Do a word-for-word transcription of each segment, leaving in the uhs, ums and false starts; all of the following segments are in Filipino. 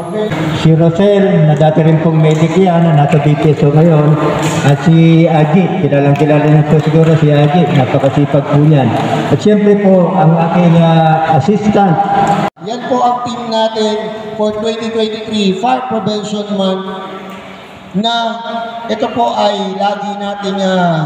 Si Rosel, na dati rin pong medic yan, na nasa D P S O ngayon. At si Ajit, kilalang kilala niyo po siguro si Ajit, napakasipag po niyan. At siyempre po, ang aking uh, assistant. Yan po ang team natin for twenty twenty-three Fire Prevention Month na ito po ay lagi nating uh,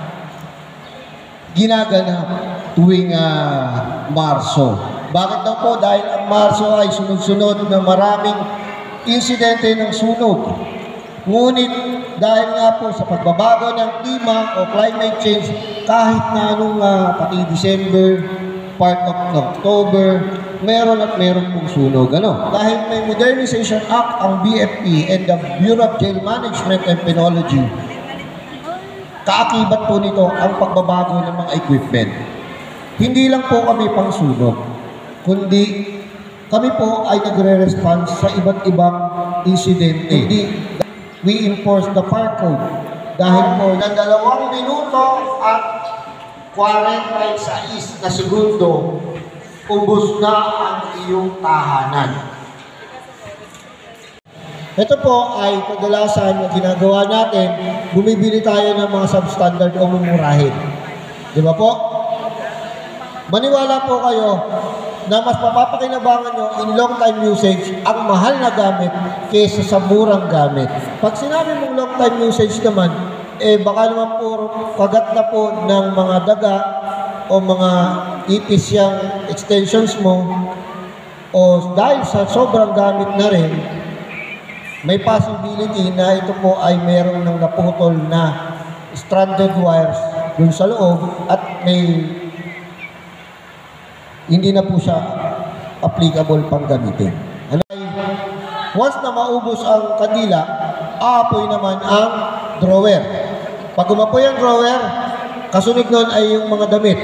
ginaganap tuwing uh, Marso. Bakit daw po? Dahil ang Marso ay sunod-sunod na maraming insidente ng sunog. Ngunit dahil nga po sa pagbabago ng klima o climate change, kahit na anong uh, pati December, part of October, meron at meron pong sunog. Ano? Dahil may Modernization Act ang B F P and the Bureau of Jail Management and Penology, kaakibat po nito ang pagbabago ng mga equipment. Hindi lang po kami pang sunog, kundi kami po ay nagre-response sa iba't ibang insidente. Hindi, we enforce the fire code. Dahil po ng dalawang minuto at forty-six na segundo, ubos na ang iyong tahanan. Ito po ay kadalasan na ginagawa natin, bumibili tayo ng mga substandard o mumurahin. Di ba po? Maniwala po kayo na mas mapapakinabangan nyo in long time usage ang mahal na gamit kaysa sa murang gamit. Pag sinabi mong long time usage naman, eh baka naman po kagat na po ng mga daga o mga ipis yung extensions mo, o dahil sa sobrang gamit na rin, may possibility na ito po ay merong nang naputol na stranded wires dun sa loob at may hindi na po siya applicable pang gamitin. Once na maubos ang kandila, aapoy naman ang drawer. Pag umapoy ang drawer, kasunod nun ay yung mga damit.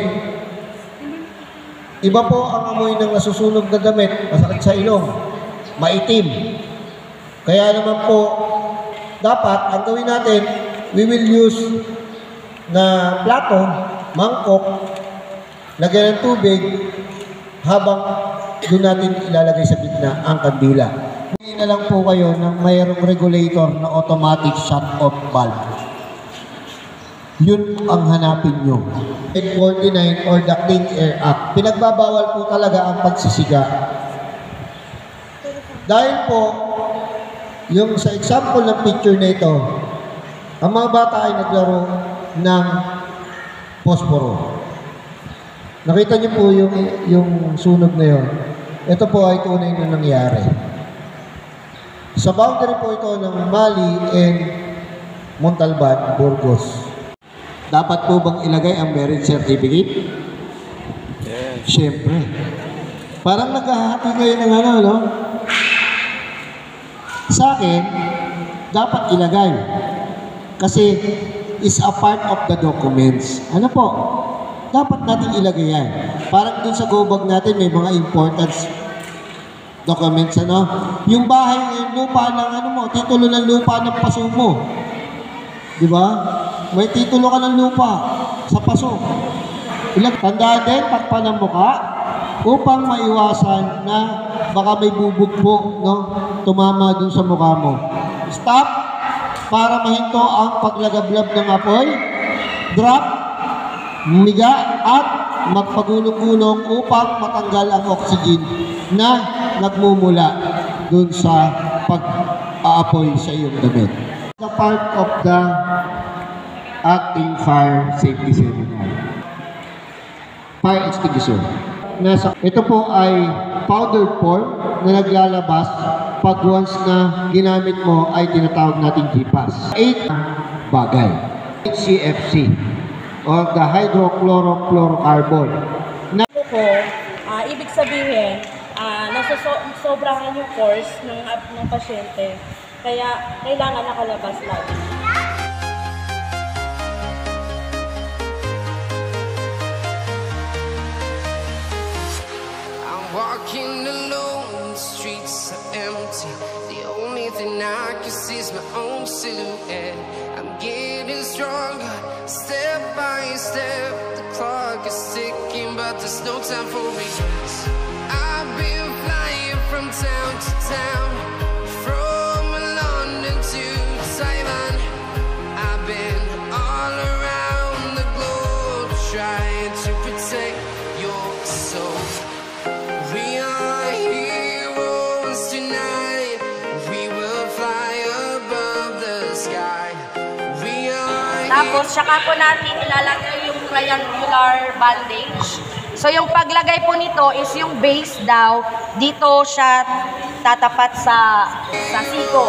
Iba po ang amoy ng nasusunog na damit, masakit sa ilong, maitim. Kaya naman po, dapat ang gawin natin, we will use na plato, mangkok, lagyan ng tubig, habang doon natin ilalagay sa gitna ang kandila. Hindi na lang po kayo ng mayroong regulator na automatic shut-off valve. Yun ang hanapin nyo. eight forty-nine or the Clean Air Act. Pinagbabawal po talaga ang pagsisiga. Dahil po, yung sa example ng picture na ito, ang mga bata ay naglaro ng posporo. Nakita niyo po yung, yung sunog na yun. Ito po ay tunay na nangyari. Sa boundary po ito ng Mali and Montalban, Burgos. Dapat po bang ilagay ang marriage certificate? Yes. Siyempre. Parang naghahati kayo ng ano, no? Sa akin, dapat ilagay. Kasi is a part of the documents. Ano po? Dapat natin ilagay yan. Parang dun sa go bag natin, may mga importance documents, ano? Yung bahay, yung lupa ng ano mo, titulo ng lupa ng paso mo. Di ba? May titulo ka ng lupa sa paso. Ilag, tandaan din, takpan ng mukha upang maiwasan na baka may bubugbo, no? Tumama dun sa mukha mo. Stop para mahinto ang paglagablab ng apoy. Drop, miga, at magpagulong-gulong upang matanggal ang oxygen na nagmumula dun sa pag-aapoy sa iyong damit. The part of the acting fire safety seminar. Fire extinguisher. Nasa, ito po ay powdered form na naglalabas pag once na ginamit mo ay tinatawag nating G P A S. Eight bagay. H C F C or the hydrochlorofluorocarbon. Na po, uh, ibig sabihin, uh, nasosobrahan yung force ng, ng pasyente. Kaya kailangan nakalabas lagi. Walking alone, the streets are empty. The only thing I can see is my own silhouette. I'm getting stronger, step by step. The clock is ticking, but there's no time for me. I've been flying from town to town, Tapos, saka po natin ilalagay yung triangular bandage. So, yung paglagay po nito is yung base daw, dito siya tatapat sa, sa siko.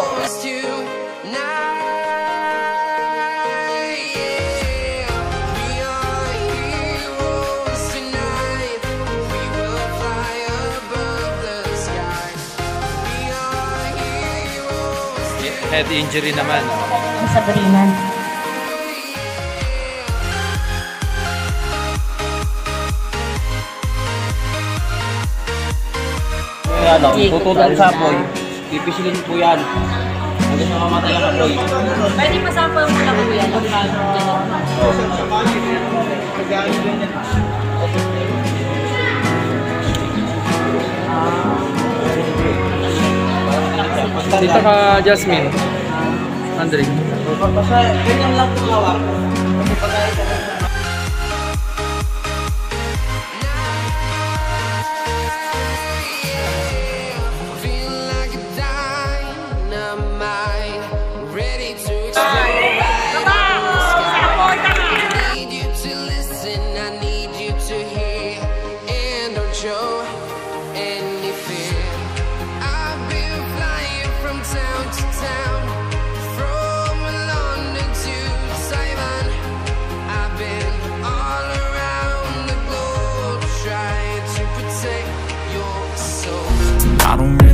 Head injury naman. Sa barinan. Ano, tutulong sa apoy, pipisilin po yan. Hanggang sa mamatay ang apoy. Pwede masample mo lang po yan. Dito ka, Jasmine. Andre. Basta ganyan lang po hawak. Kasi pag I don't really